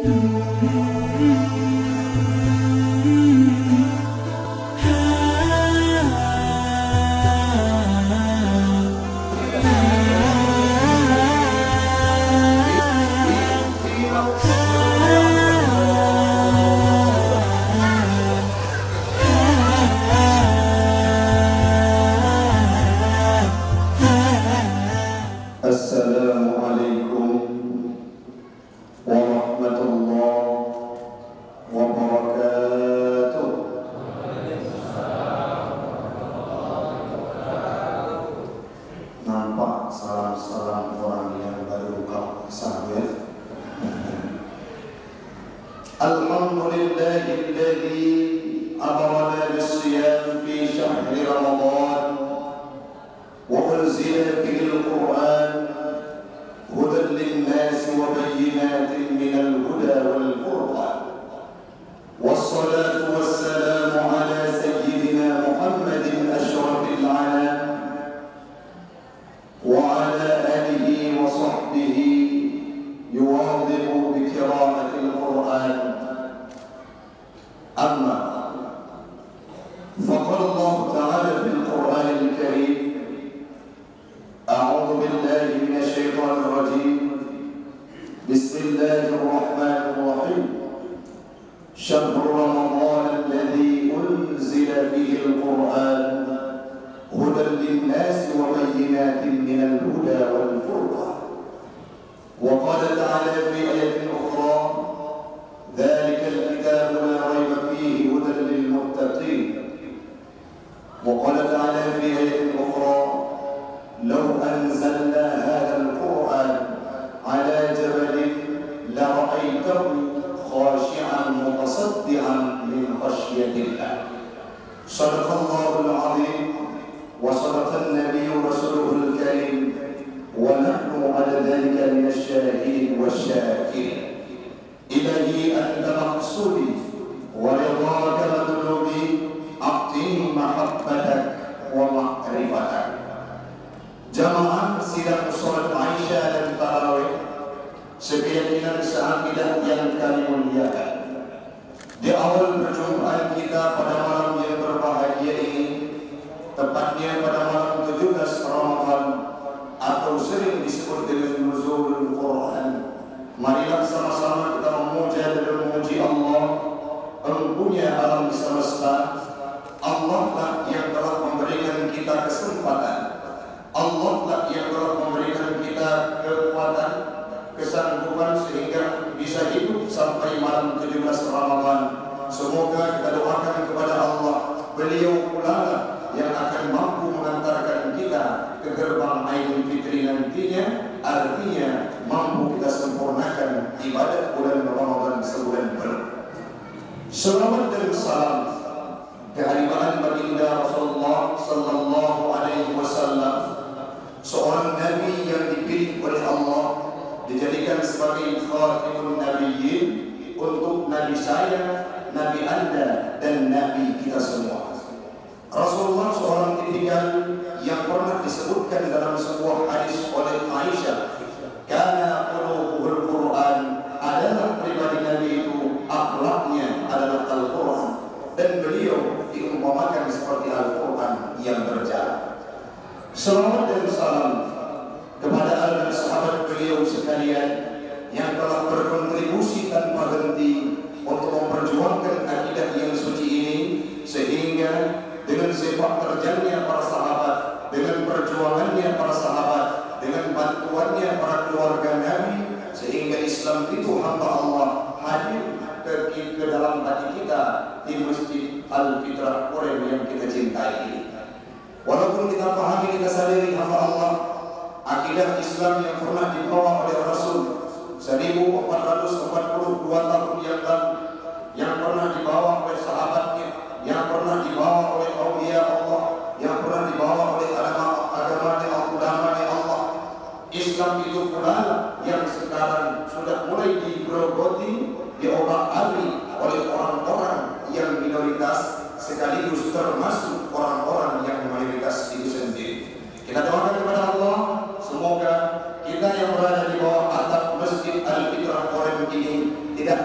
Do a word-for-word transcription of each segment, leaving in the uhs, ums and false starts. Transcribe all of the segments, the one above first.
Semoga kita yang berada di bawah atap Masjid Al-Fitrah Korem ini tidak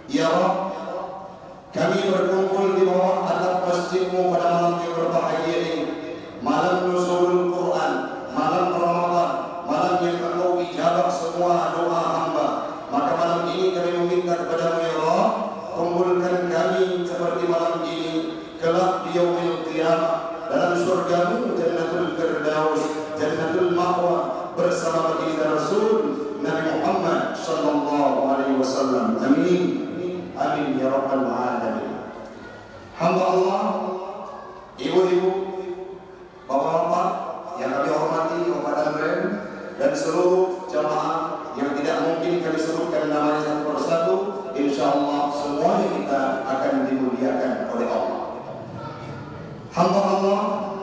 Ya Rabb, kami berkumpul di bawah atap masjid-Mu pada malam yang berbahagia ini, malam nuzulul Quran, malam Ramadan, malam yang Engkau ijabah semua doa hamba. Maka malam ini kami meminta kepada-Mu ya Allah, kumpulkan kami seperti malam ini kelak di yaumil qiyamah dalam surga-Mu, Jannatul Firdaus, Jannatul Ma'wa, bersama baginda Rasul Nabi Muhammad sallallahu alaihi wasallam. Amin. Amin ya rabbal alamin. Hamba Allah, ibu-ibu, bapak-bapak yang kami hormati, Bapak dan Rem, dan seluruh jamaah yang tidak mungkin kami sebutkan namanya satu persatu, insyaallah semuanya kita akan dimuliakan oleh Allah. Hamba Allah,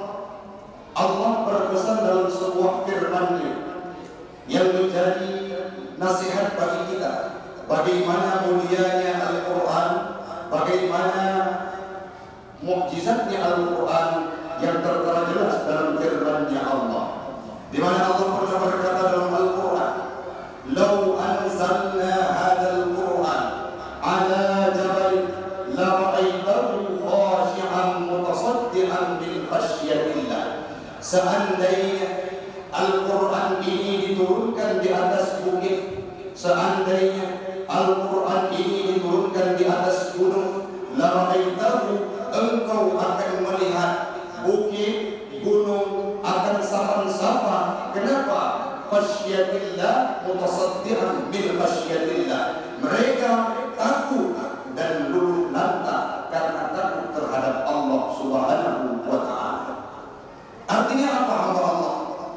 Allah berpesan dalam sebuah firman-Nya yang menjadi nasihat bagi kita, bagaimana mulianya Al-Quran, bagaimana mukjizatnya Al-Quran yang tertera jelas dalam firman-Nya Allah, di mana Allah pernah berkata dalam Al-Quran, "Lau anzalna hadzal Quran ala jabal la ra'aitahu khashi'an mutasaddian min khasyatillah." Seandainya Al-Quran ini diturunkan di atas bukit, seandainya Al-Quran ini diturunkan di atas gunung, la ra'aitahu, engkau akan melihat bukit, gunung akan sapan-sapan. Kenapa? Khasyatillah, mutasaddian bil khasyatillah. Mereka takut dan luluh lantak karena takut terhadap Allah Subhanahu wa ta'ala. Artinya apa, hamba Allah?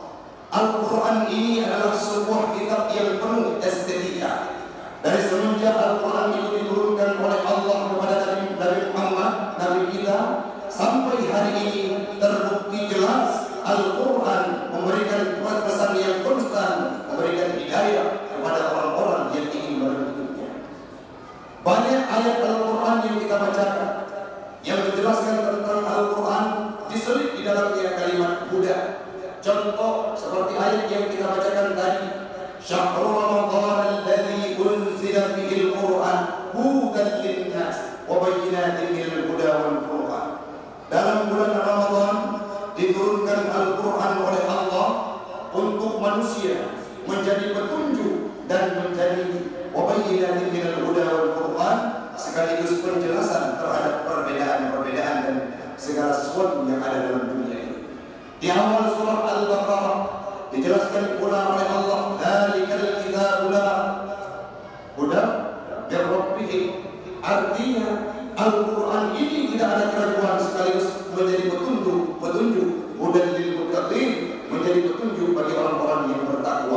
Al-Quran ini adalah sebuah kitab yang penuh estetika. Dari semenjak Al-Quran itu diturunkan oleh Allah kepada Nabi, Nabi Muhammad, Nabi kita, sampai hari ini terbukti jelas Al-Quran memberikan pesan yang konstan, memberikan hidayah kepada orang-orang yang ingin mengikutinya. Banyak ayat Al-Quran yang kita bacakan yang menjelaskan tentang Al-Quran, diselit di dalamnya kalimat huda. Contoh seperti ayat yang kita bacakan tadi, Syahrul Ramadan alladzi unzila fihi al-Qur'an hudan lin-nas wa bayyinatin minal huda wal furqan. Dalam bulan Ramadan diturunkan Al-Quran oleh Allah untuk manusia menjadi petunjuk dan menjadi wa bayyinatin minal huda wal furqan, sekaligus penjelasan terhadap perbedaan-perbedaan dan segala sesuatu yang ada dalam dunia ini. Di awal surah Al-Baqarah dijelaskan pula oleh Allah, "Dzalikal kitabu la huda min rabbihim." Artinya Al-Quran ini tidak ada keraguan, sekaligus menjadi petunjuk, petunjuk hudan lil muttaqin, menjadi petunjuk bagi orang-orang yang bertakwa.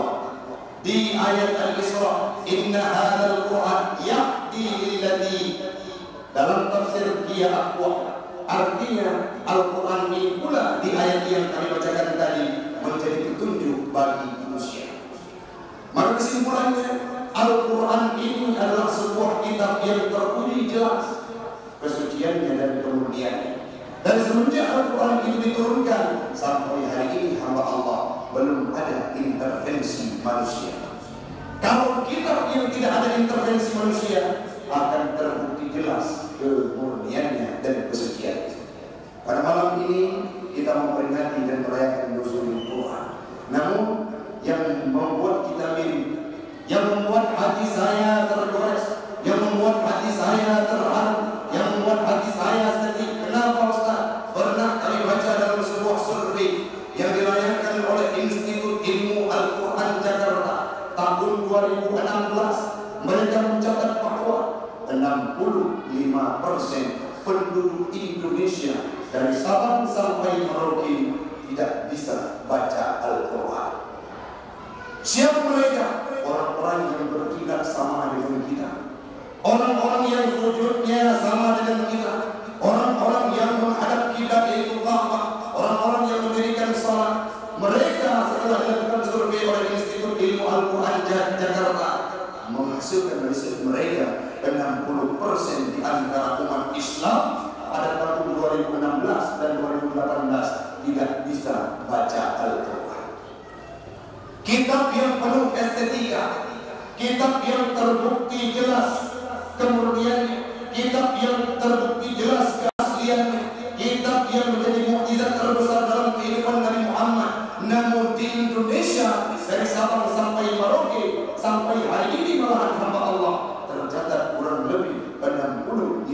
Di ayat Al-Isra, "Inna hadzal Qur'an yahdi lillati." Dalam tafsir Dia Aqwa, artinya Al-Quran ini pula di ayat yang kami bacakan tadi menjadi petunjuk bagi manusia. Maka kesimpulannya, Al-Quran ini adalah sebuah kitab yang terpuji jelas kesuciannya dan kemuliaannya. Dan semenjak Al-Quran itu diturunkan sampai hari ini, hamba Allah, belum ada intervensi manusia. Kalau kitab yang tidak ada intervensi manusia, akan terbukti jelas kemurniannya dan kesuciannya. Pada malam ini kita memperingati dan merayakan nuzulul Quran. Namun yang membuat kita mirip, yang membuat hati saya tergores, yang membuat hati saya terharu, yang membuat hati saya sedih. Kenapa Ustaz? Pernah kami baca dalam sebuah survei yang dilayangkan oleh Institut Ilmu Al-Quran Jakarta tahun dua ribu enam belas, mereka mencatat bahwa enam puluh lima persen penduduk Indonesia dari Sabang sampai Merauke tidak bisa baca Al-Quran. Siapa mereka? Orang-orang yang berkiblat sama dengan kita, orang-orang yang sujudnya sama dengan kita, orang-orang yang menghadap kiblat yaitu Ka'bah, orang-orang yang mendirikan salat. Mereka setelah dilakukan survei oleh Institut Ilmu Al-Quran Jakarta menghasilkan riset mereka enam puluh persen di antara umat Islam pada tahun dua ribu enam belas dan dua ribu delapan belas tidak bisa baca Al-Quran. Kitab yang penuh estetika, kitab yang terbukti jelas kemudian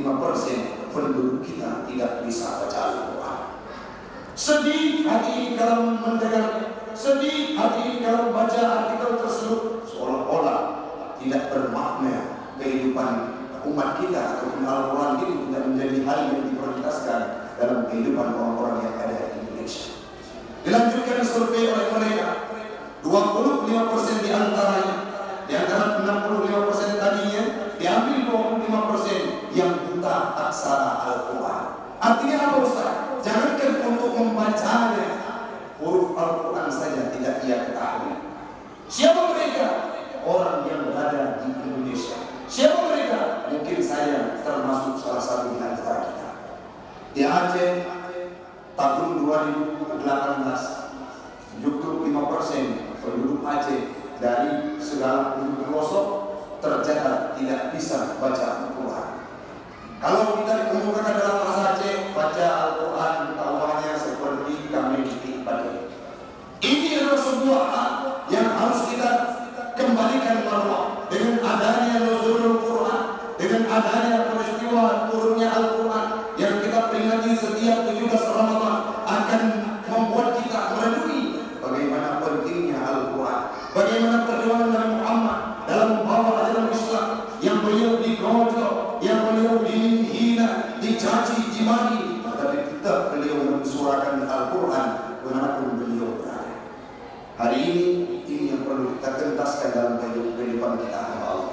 lima persen penduduk kita tidak bisa baca Al-Quran. Sedih hati ini kalau mendengar, sedih hati ini kalau baca artikel tersebut, seolah-olah tidak bermakna kehidupan umat kita ataupun Al-Quran itu tidak menjadi hal yang diprioritaskan dalam kehidupan orang-orang yang ada di Indonesia. Dilanjutkan survei oleh mereka, dua puluh lima persen di antaranya, di antara enam puluh lima persen tadinya, diambil dua puluh lima persen yang buta aksara Al-Quran. Artinya apa Ustaz? Jangankan untuk membacanya, huruf Al-Quran saja tidak ia ketahui. Siapa mereka? Orang yang berada di Indonesia. Siapa mereka? Mungkin saya termasuk salah satu di antara kita. Di Aceh tahun dua ribu delapan belas, tujuh puluh lima persen penduduk Aceh dari segala penduduk pelosok tercatat tidak bisa baca Al-Quran. Kalau kita dikemukakan dalam bahasa Aceh, baca Al-Quran tawanya seperti kami titik badai. Ini adalah sebuah hal yang harus kita kembalikan marwah dengan adanya nuzulul Quran, dengan adanya peristiwa turunnya Al-Quran yang kita peringati setiap tujuh belas Ramadan akan membuat kita merenungi bagaimana pentingnya Al-Quran, bagaimana perjuangan Nabi Muhammad dalam membawa ajaran Islam yang beliau digojo, yang beliau dihina, dicaci, dimaki, tetapi tetap beliau mensuarakan Al-Quran kemanapun beliau berada. Hari ini ini yang perlu kita kentaskan dalam kehidupan kita hamba Allah.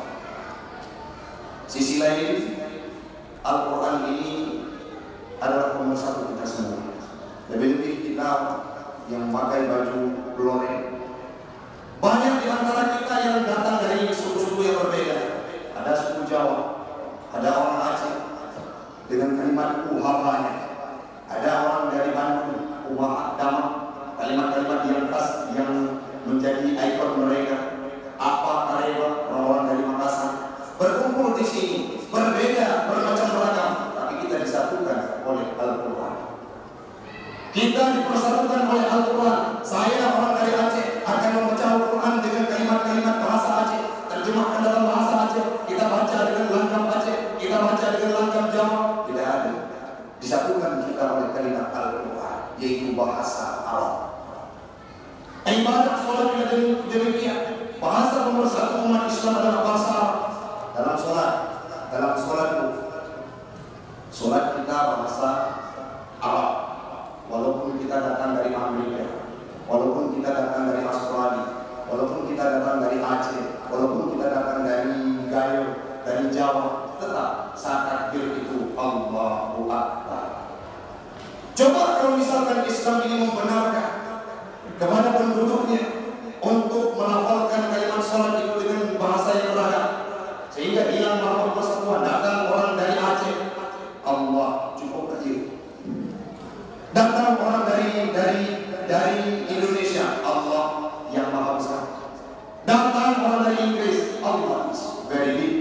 Sisi lain, Al-Quran ini adalah pemersatu kita semua. Lebih-lebih kita yang memakai baju loreng. Banyak di antara kita yang datang dari suku-suku yang berbeda. Ada suku Jawa, ada orang Aceh dengan kalimat uhabanya, ada orang dari Bandung, ubah damak, kalimat-kalimat yang khas yang menjadi ikon mereka. Apa kareba, orang-orang dari Makassar berkumpul di sini, berbeda, bermacam ragam, tapi kita disatukan oleh Al-Quran. Kita dipersatukan oleh Al-Quran. Saya orang dari Aceh akan membaca Al-Quran dengan kalimat-kalimat bahasa Aceh, terjemahkan dalam bahasa Aceh. Kita baca dengan langgam Aceh, kita baca dengan langgam Jawa. Tidak ada. Disatukan kita oleh kalimat Al-Quran, yaitu bahasa Arab. Ibadah sholat juga demikian. Bahasa pemersatu umat Islam adalah bahasa Arab. Dalam sholat, dalam sholat itu, sholat kita bahasa Arab. Walaupun kita datang dari Amerika, walaupun kita datang dari Australia, walaupun kita datang dari Aceh, walaupun kita datang dari Gayo, dari Jawa, tetap saat takbir itu Allahu Akbar. Coba kalau misalkan Islam ini membenarkan kepada penduduknya untuk melafalkan kalimat sholat itu dengan bahasa yang beragam, sehingga hilang marwah persatuan. Datang orang dari Aceh, Allah cukup kecil. Datang orang dari dari dari Indonesia, Allah yang maha besar. Datang orang dari Inggris, Allah is very big.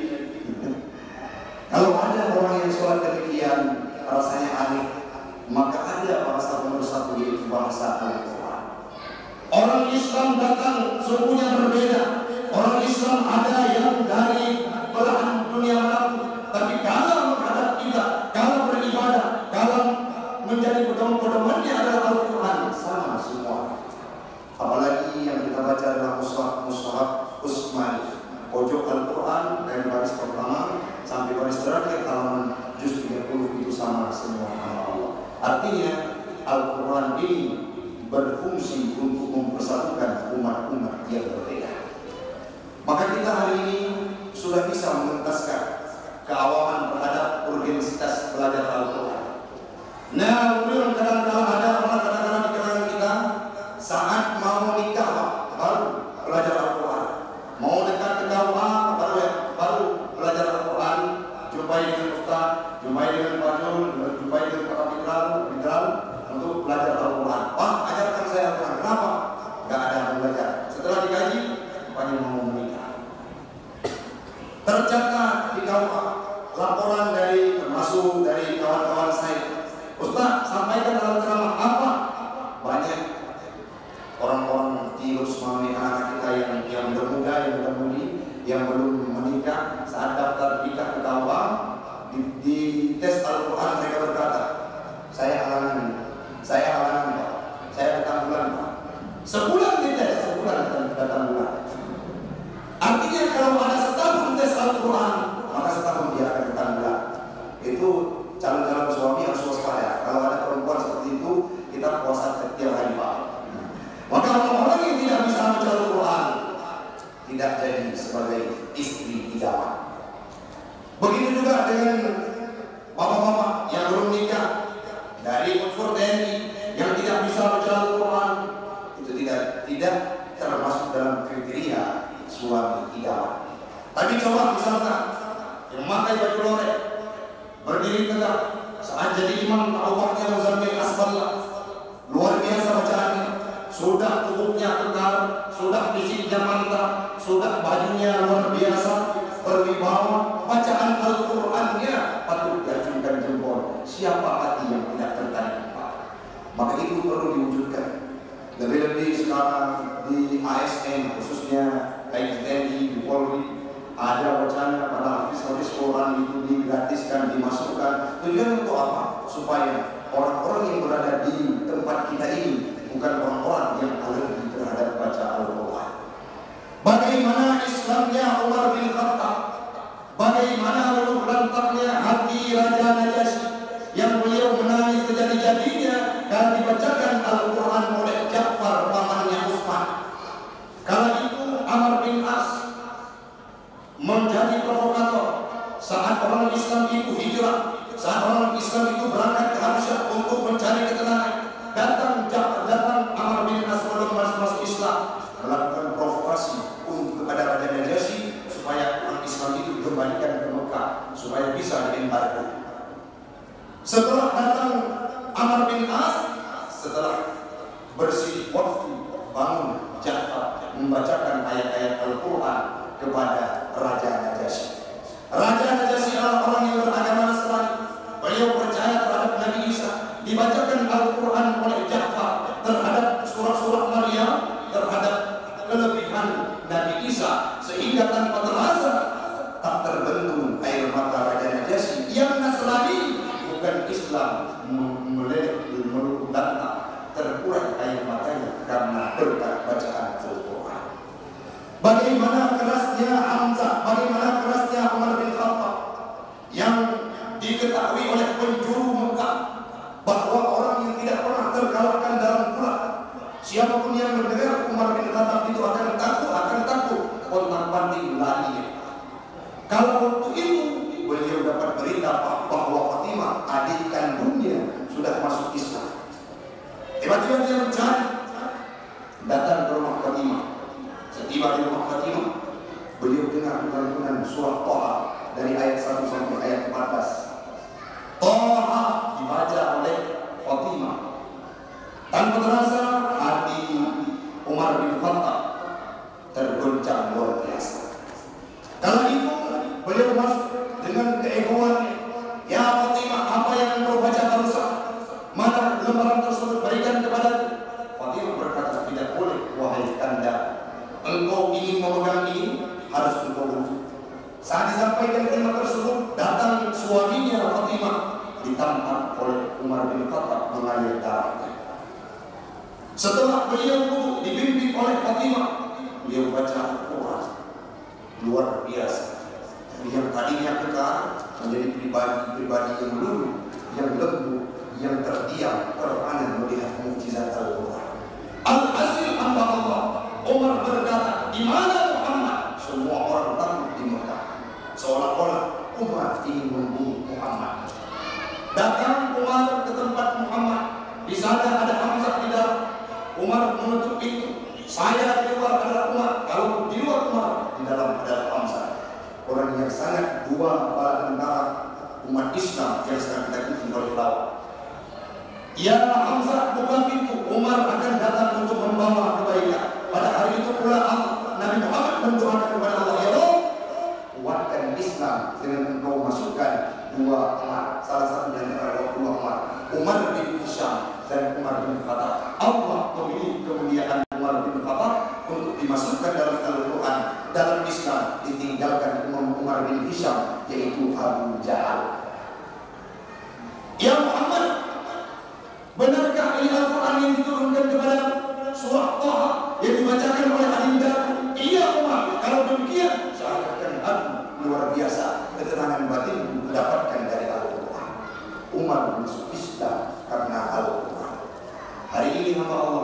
Kalau ada orang yang sholat demikian rasanya aneh, maka ada bahasa pemersatu yaitu bahasa Al-Quran. Orang Islam datang sukunya berbeda. Orang Islam ada yang dari belahan dunia manapun, tapi kalau menghadap kita, kalau beribadah, kalau menjadi pedoman-pedomannya adalah Al-Quran, sama semua. Apalagi yang kita baca adalah mushaf mushaf Utsmani, pojok Al-Quran dari baris pertama sampai baris terakhir halaman juz tiga puluh itu sama semua nama Allah. Artinya Al-Quran ini berfungsi untuk mempersatukan umat-umat yang berbeda. Maka kita hari ini sudah bisa mengentaskan keawaman terhadap urgensitas belajar Al-Quran. Nah, kemudian kadang-kadang ada orang kadang-kadang di kalangan kita saat mau nikah baru belajar Al-Quran, mau dekat ke K U A baru baru belajar Al-Quran, jumpai dengan ustaz, jumpai dengan pajul, jumpai dengan para mikral, mikral untuk belajar Al-Quran. Pak, ajarkan saya Al-Quran. Kenapa? Gak ada yang belajar. Setelah dikaji, rupanya mau menikah. Tercatat di K U A laporan dari termasuk dari kawan-kawan saya. Ustaz, sampaikan dalam ceramah apa? Banyak orang-orang di Rusmani, anak kita yang yang bermuda, yang bermudi, yang belum menikah, saat daftar nikah ke K U A di, di berdiri tegak. Saat jadi imam taubahnya Muzammil Asballah, luar biasa bacaannya. Sudah tubuhnya kekar, sudah fisiknya mantap, sudah bajunya luar biasa, berwibawa. Bacaan Al-Qur'annya patut diacungkan jempol. Siapa hati yang tidak tertarik? Maka itu perlu diwujudkan. Lebih-lebih sekarang di A S N, khususnya T N I, di Polri, ada wacana pada hafiz-hafiz Quran itu digratiskan, dimasukkan. Tujuan untuk apa? Supaya orang-orang yang berada di tempat kita ini bukan orang-orang yang alergi terhadap baca Al-Quran. Bagaimana Islamnya Umar bin Khattab, bagaimana luluh lantaknya hati Raja Najasyi yang beliau menangis sejadi-jadinya dan dibacakan Al-Quran oleh Ja'far pamannya Utsman. Kala itu Amr bin As menjadi provokator. Saat orang Islam itu hijrah, saat orang Islam itu berangkat ke Habasyah untuk mencari ketenangan, datang datang Amr bin As belum masuk Islam, melakukan provokasi untuk kepada Raja Najasyi supaya orang Islam itu dikembalikan ke Mekah supaya bisa diembargo. Setelah datang Amr bin As, setelah bersih waktu, bangun Ja'far membacakan ayat-ayat Al-Quran kepada Raja Najasyi. Raja Najasyi adalah orang yang beragama Nasrani. Beliau percaya terhadap Nabi Isa. Dibacakan Al-Quran oleh Ja'far terhadap surah-surah Maryam, terhadap kelebihan Nabi Isa, sehingga tanpa terasa tak terbentuk air mata Raja Najasyi yang Nasrani, bukan Islam, meleleh meluluh lantak, terkurai air matanya karena berkat bacaan Al-Quran. Bagaimana kerasnya Hamzah, bagaimana kerasnya Umar bin Khattab yang diketahui oleh penjuru Mekah bahwa orang yang tidak pernah terkalahkan dalam pulang, siapapun yang mendengar Umar bin Khattab itu akan takut, akan takut, pontang-panting larinya. Kalau waktu itu beliau dapat berita bahwa Fatimah adik kandungnya sudah masuk Islam, tiba-tiba dia mencari, datang ke rumah Fatimah. Setiba di rumah Fatimah, beliau dengar lantunan surah Thaha dari ayat satu sampai ayat empat belas. Thaha dibaca oleh Fatimah. Tanpa terasa hati Umar bin Khattab tergoncang luar biasa. Kala itu beliau masuk dengan keegoannya. Ya Fatimah, apa yang engkau baca barusan? Mana lembaran tersebut, berikan kepada Fatimah. Berkata, tidak boleh wahai kanda. Engkau ingin memegang ini, harus engkau wujud. Saat disampaikan kalimat tersebut, datang suaminya Fatimah, ditampar oleh Umar bin Khattab mengalir darahnya. Setelah beliau wujud, dibimbing oleh Fatimah, beliau baca Al-Quran luar biasa. Yang tadinya kekar menjadi pribadi-pribadi yang luluh, yang lembut, yang terdiam, terpana melihat mukjizat Al-Quran. Al-hasil hamba Allah, Umar berkata, di mana Muhammad? Semua orang takut di Mekah. Seolah-olah Umar ingin membunuh Muhammad. Datang Umar ke tempat Muhammad. Di sana ada Hamzah di dalam. Umar menutup pintu. Saya di luar adalah Umar. Kalau di luar Umar, di dalam adalah Hamzah. Orang yang sangat dua kepala tentara umat Islam yang sedang kita ikuti oleh lawan. Ya Hamzah, buka pintu. Umar akan datang untuk membawa kebaikan. Pada hari itu pula Nabi Muhammad mendoakan kepada Allah, ya Allah, kuatkan Islam dengan engkau masukkan dua Umar, salah satu dari antara dua Umar, Umar bin Hisham dan Umar bin Khattab. Allah memilih kemuliaan Umar bin Khattab untuk dimasukkan dalam Al-Quran, dalam Islam, ditinggalkan Umar bin Hisham, yaitu Abu Jahal. Ya Muhammad, benarkah ini Al-Quran yang diturunkan kepada surah Thaha yang dibacakan oleh Adinda? Iya Umar, kalau demikian saya akan aku luar biasa ketenangan batin mendapatkan dari Al-Quran. Umar masuk Islam karena Al-Quran. Hari ini hamba Allah,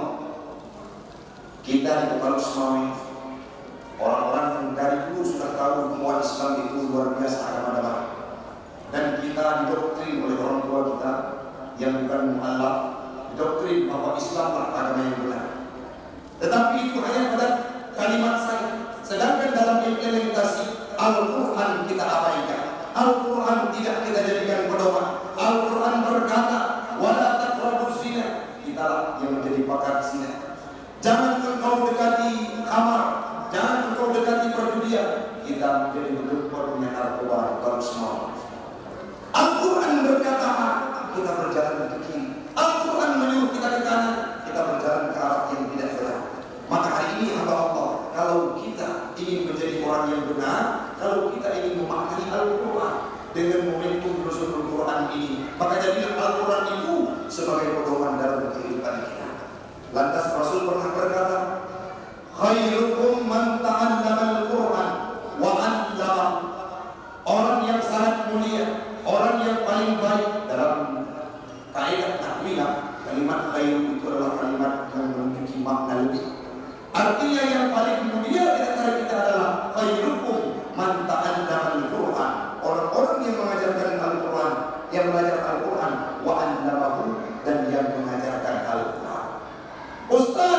kita di Kepala Semawi, orang-orang yang dari dulu sudah tahu bahwa Islam itu luar biasa agama-agama, dan kita didoktrin oleh orang tua kita yang bukan mu'allaf, didoktrin bahwa Islamlah agama yang benar. Tetapi itu hanya pada kalimat saja. Sedangkan dalam implementasi Al-Quran kita abaikan. Al-Quran tidak kita jadikan pedoman. Al-Quran berkata, wala taqrabuz zina. Kitalah yang menjadi pakar zina. Jangan engkau dekati khamar, jangan engkau dekati perjudian. Kita menjadi bentuk-bentuknya narkoba terus mau. Al-Quran berkata A, kita berjalan ke kiri. Al-Quran menyuruh kita ke kanan, kita berjalan ke arah yang tidak benar. Maka hari ini hamba Allah, kalau kita ingin menjadi orang yang benar, kalau kita ingin memaknai Al-Quran dengan momentum Rasulul Quran ini, maka jadilah Al-Quran itu sebagai pedoman dalam kehidupan kita. Lantas Rasul pernah berkata, khairukum man ta'allama al-Quran wa 'allama. Orang yang sangat mulia, orang yang paling baik dalam kaidah nahwiyah, kalimat khair itu adalah kalimat yang memiliki makna lebih. Artinya yang paling mulia di antara kita adalah khairukum man ta'allama al-Quran. Orang-orang yang mengajarkan Al-Quran, yang belajar Al-Quran wa 'allamahu, dan yang mengajarkan Al-Quran. Ustaz,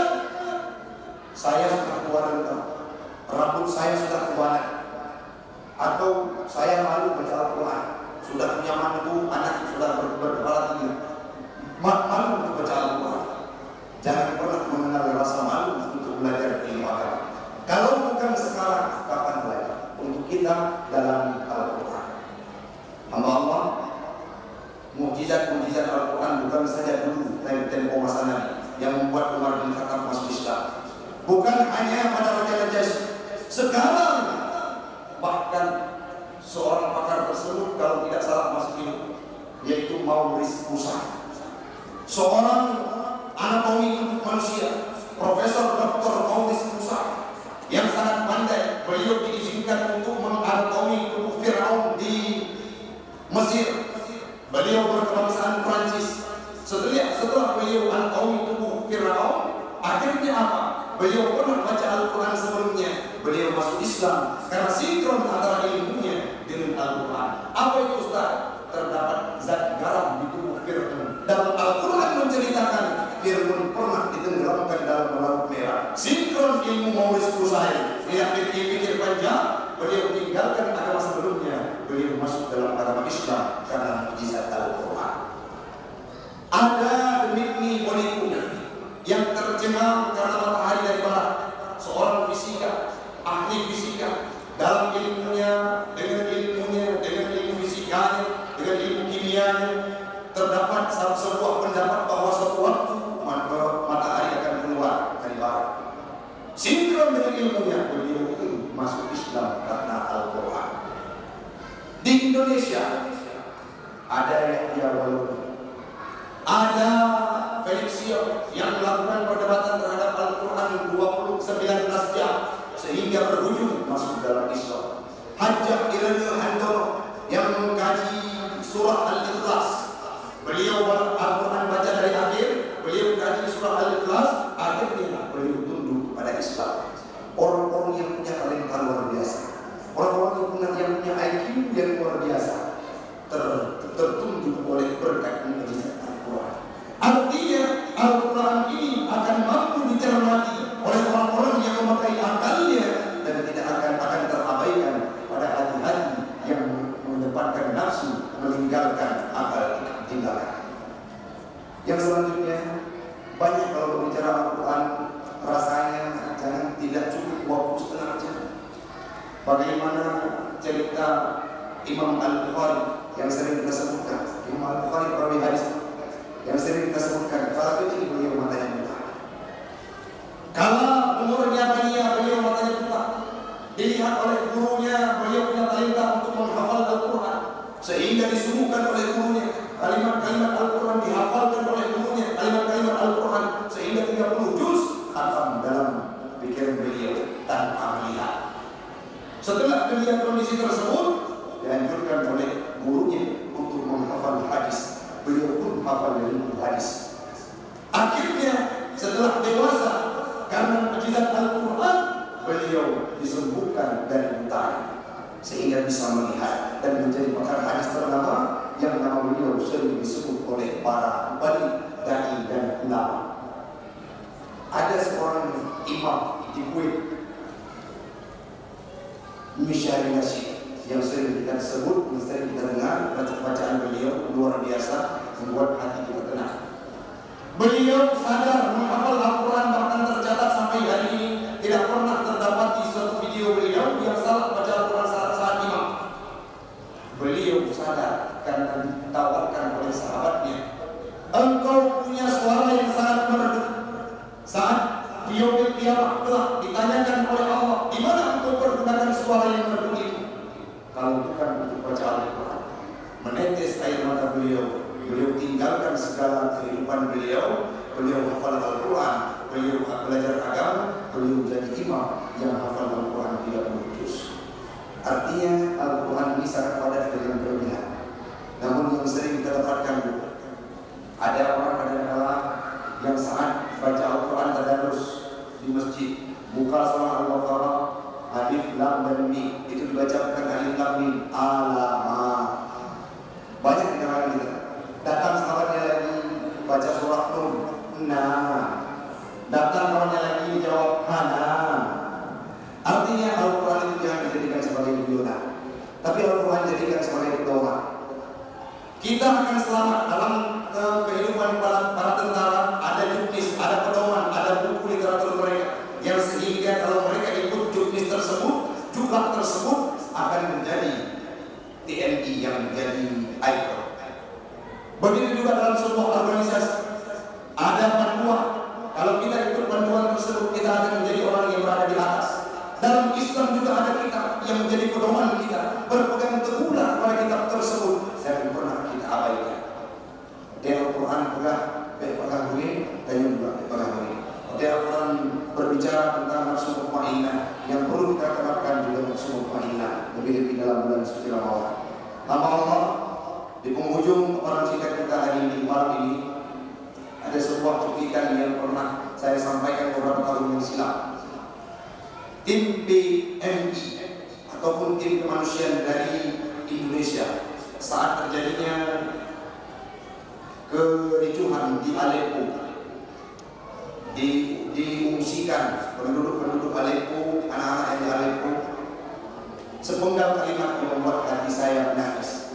saya sudah tua renta, rambut saya sudah kebanyak, atau saya malu baca Al-Quran, sudah punya mantu, anak sudah berkepala tinggi, malu untuk baca Al-Quran. Jangan pernah mengenal rasa malu untuk belajar ilmu agama. Kalau bukan sekarang, kapan belajar? Untuk kita dalam Al-Quran. Hamba Allah, mukjizat-mukjizat Al-Quran bukan saja dulu dari tempo masa Nabi yang membuat Umar bin Khattab masuk Islam. Bukan hanya pada Raja Najasyi. Sekarang bahkan seorang pakar tersebut kalau tidak salah masuk ini, yaitu Maurice Bucaille, seorang anatomi tubuh manusia, Profesor Doktor Maurice Bucaille, yang sangat pandai. Beliau diizinkan untuk menganatomi tubuh Firaun di Mesir. Beliau berkebangsaan Prancis. Setelah setelah beliau anatomi tubuh Firaun, akhirnya apa? Beliau pernah baca Al-Quran sebelumnya. Beliau masuk Islam karena sinkron antara ilmunya dengan Al-Quran. Apa itu Ustaz? Terdapat zat garam di tubuh Fir'aun. Dalam Al-Quran menceritakan Fir'aun pernah ditenggelamkan dalam laut merah. Sinkron ilmu Maurice Bucaille. Dia pikir-pikir panjang, beliau tinggalkan agama sebelumnya. Beliau masuk dalam agama Islam karena mukjizat Al-Quran. Ada Dmitri Bonikov yang tercengang karena matahari dari barat. Seorang fisika, ahli fisika, dalam ilmunya, dengan ilmunya, dengan ilmu fisikanya, dengan ilmu kimianya, terdapat sebuah pendapat bahwa suatu waktu matahari akan keluar dari barat. Sinkron dengan ilmunya, beliau pun masuk Islam karena Al-Quran. Di Indonesia ada Yahya Waludi, ada Felixio yang melakukan perdebatan terhadap Al-Quran dua puluh sembilan belas jam sehingga berujung masuk dalam Islam. Hajjah Irene Handono yang mengkaji surah Al-Ikhlas. Beliau Al-Quran baca dari akhir, beliau kaji surah Al-Ikhlas, akhirnya beliau tunduk pada Islam. Orang-orang yang punya talenta luar biasa, orang-orang yang punya, yang punya I Q yang luar biasa, ter, tertunduk oleh berkat mukjizat Al-Quran. Artinya Al-Quran ini akan mampu dicermati oleh orang-orang yang memakai akalnya dan tidak akan akan terabaikan pada hati-hati yang mendepankan nafsu, meninggalkan akal tindakan. Yang selanjutnya, banyak kalau berbicara Al-Quran rasanya jangan tidak cukup waktu setengah jam. Bagaimana cerita Imam Al-Bukhari yang sering kita sebutkan, Imam Al-Bukhari perawi hadis yang sering kita sebutkan, kalau kecil beliau matanya buta. Kalau umurnya belia, beliau matanya buta. Dilihat oleh gurunya, beliau punya talenta untuk menghafal Al-Quran, sehingga disuguhkan oleh gurunya kalimat-kalimat Al-Quran, dihafalkan oleh gurunya kalimat-kalimat Al-Quran, sehingga tiga puluh juz khatam dalam pikiran beliau tanpa melihat. Setelah melihat kondisi tersebut, dianjurkan oleh gurunya untuk menghafal hadis. Beliau pun hafal dari hadis. Akhirnya setelah dewasa karena mukjizat Al-Quran, beliau disembuhkan dari buta sehingga bisa melihat dan menjadi pakar hadis ternama yang nama beliau sering disebut oleh para bani, dai dan ulama. Ada seorang imam di Kuwait, Misyari Nasir, yang sering kita tersebut yang sering kita dengar, bacaan beliau luar biasa membuat hati kita tenang. Beliau sadar menghafal Al-Quran, bahkan tercatat sampai hari ini tidak pernah terdapat di suatu video beliau yang salah baca Al-Quran saat, saat imam. Beliau sadar karena ditawarkan oleh sahabatnya, engkau punya suara yang sangat merdu. Saat beliau kiamat kelak ditanyakan oleh Allah, di mana engkau pergunakan suara yang merdu itu? Kalau bukan untuk baca Al-Quran. Menetes air mata beliau. Beliau tinggalkan segala kehidupan beliau. Beliau hafal Al-Quran, beliau belajar agama, beliau jadi imam yang hafal Al-Quran tidak putus. Artinya Al-Quran ini sangat padat dengan kelebihan. Namun yang sering kita dapatkan, ada orang kadang-kadang yang saat baca Al-Quran tadarus di masjid, buka surah Al-Baqarah, alif lam dan mim, itu dibacakan alif lam mim, alamat. Banyak di kalangan kita. Datang sahabatnya lagi baca surah Nur, nah. Datang kawannya lagi jawab hana. Artinya Al-Quran itu jangan dijadikan sebagai guyonan, tapi Al-Quran jadikan sebagai pedoman. Kita akan selamat dalam uh, kehidupan para, para tentara. Ada juknis, ada pedoman, ada buku literatur mereka, yang sehingga kalau mereka ikut juknis tersebut, jumlah tersebut akan menjadi T N I yang menjadi ikon. Begitu juga dalam sebuah organisasi, ada panduan. Kalau kita ikut panduan tersebut, kita akan menjadi orang yang berada di atas. Dalam Islam juga ada kitab yang menjadi pedoman kita. Berpegang teguhlah pada kitab tersebut, jangan pernah kita abaikan. Di Al-Quran pegang, pegang ini, dan juga pegang ini. Di Al-Quran berbicara tentang nafsu mutmainnah yang perlu kita terapkan juga nafsu mutmainnah lebih-lebih dalam bulan suci Ramadan. Nama Allah di penghujung orang cinta kita hari ini, malam ini, ada sebuah cuplikan yang pernah saya sampaikan beberapa tahun yang silam. Tim B M I ataupun tim kemanusiaan dari Indonesia saat terjadinya kericuhan di Aleppo, di, diungsikan penduduk-penduduk Aleppo, anak-anak yang di Aleppo, sepenggal kalimat yang membuat hati saya menangis.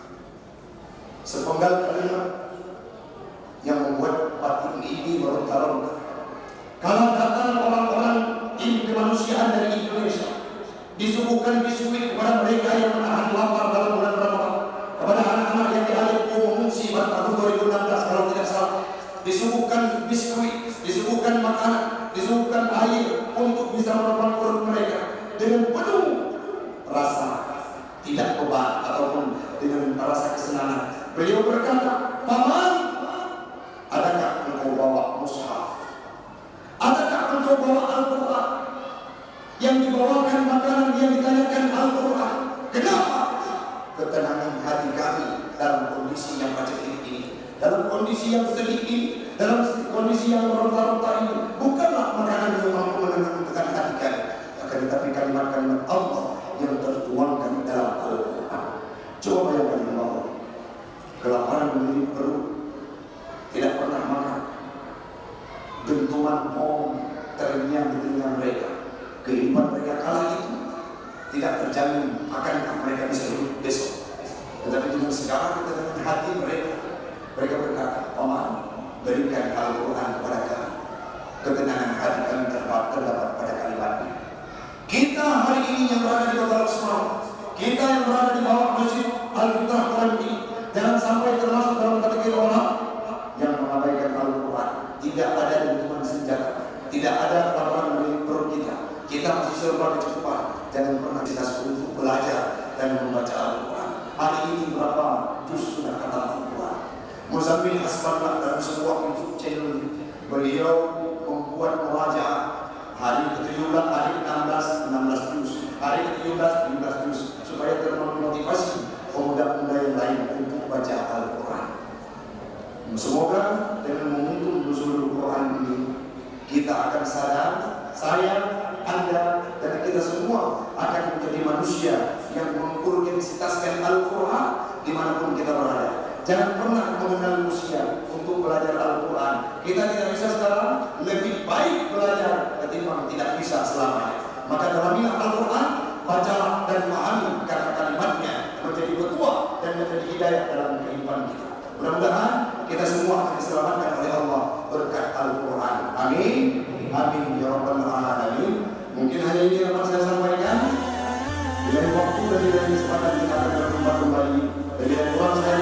Sepenggal kalimat yang membuat batin ini meronta-ronta. Kalau datang orang-orang tim kemanusiaan dari Indonesia, disuguhkan biskuit kepada mereka yang menahan lapar dalam bulan Ramadan, kepada anak-anak yang di Aleppo mengungsi pada tahun dua ribu enam belas kalau tidak salah, disuguhkan biskuit, disuguhkan makanan, disuguhkan air untuk bisa menelan perut mereka dengan penuh rasa tidak beban ataupun dengan rasa kesenangan. Beliau berkata, paman, adakah engkau bawa mushaf? Adakah engkau bawa Al-Quran? Yang dibawakan makanan, yang ditanyakan Al-Quran. Kenapa? Ketenangan hati kami dalam kondisi yang macam ini, dalam kondisi yang sedih ini, dalam kondisi yang meronta-ronta ini, bukanlah makanan yang mampu menenangkan hati kami, akan tetapi kalimat-kalimat Allah yang tertuangkan dalam Al-Quran. Coba bayangkan bahwa kelaparan menjadi perut, tidak pernah makan, dentuman bom terngiang di telinga mereka. Kehidupan mereka kala itu tidak terjamin akankah mereka bisa hidup besok. Tetapi dengan sekarang kita dengan hati mereka, mereka berkata, paman, berikan Al-Quran kepada kami. Ketenangan hati kami terdapat, terdapat pada kalimatnya. Kita hari ini yang berada di kota Semarang, kita yang berada di bawah masjid Al-Fitrah Quran ini, jangan sampai termasuk dalam kategori orang yang mengabaikan Al-Quran. Tidak ada dentuman senjata, tidak ada kelaparan dari perut kita. Kita masih serba kecukupan. Jangan pernah kita untuk belajar dan membaca Al-Quran. Hari ini berapa juz sudah kata Al-Quran? Muzammil Asmanullah dalam sebuah YouTube channel beliau membuat merajaah hari ke tujuh belas, hari ke enam belas, enam belas juz, hari ke tujuh belas, tujuh belas juz, supaya termotivasi pemuda-pemuda yang lain untuk baca Al-Quran. Semoga dengan menuntut seluruh Quran ini kita akan sadar, saya, Anda, dan kita semua akan menjadi manusia yang mengurgensitaskan Al-Quran dimanapun kita berada. Jangan pernah mengenal usia untuk belajar Al-Quran. Kita tidak bisa sekarang, lebih baik belajar ketimbang tidak bisa selamanya. Maka dalamilah Al-Quran, bacalah dan pahami karena kalimatnya menjadi hidayah dalam kehidupan kita. Mudah-mudahan kita semua akan diselamatkan oleh Allah berkat Al-Quran. Amin. Amin ya rabbal alamin. Mungkin hanya ini yang dapat saya sampaikan. Dengan waktu dan dengan kesempatan kita akan berjumpa kembali. Dengan kurang saya